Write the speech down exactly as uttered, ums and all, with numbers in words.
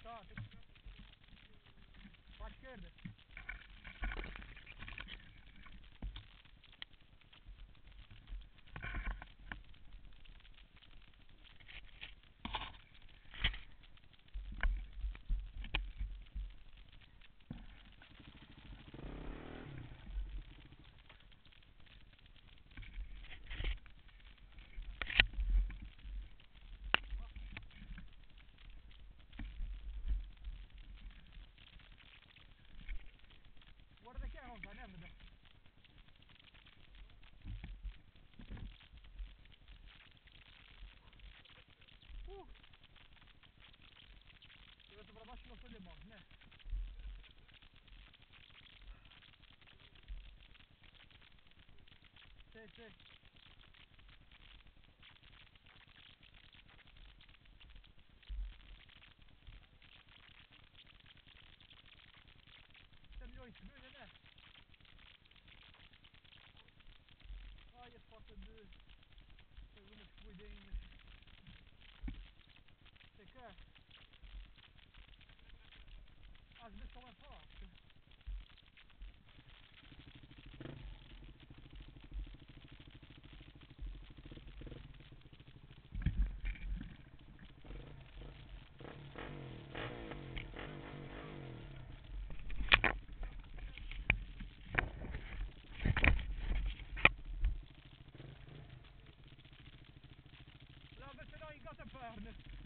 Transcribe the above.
tá. Tem... Para a esquerda. Guarda que é onde, né, meu? Uh! Eu tô para baixo não foi de mão, né? Sei, sei. Isso é melhor isso, melhor, né? Ai, a falta de... Tem umas corridinhas. Sei que é. Às vezes só é forte. Lá vai ser não engata a perna.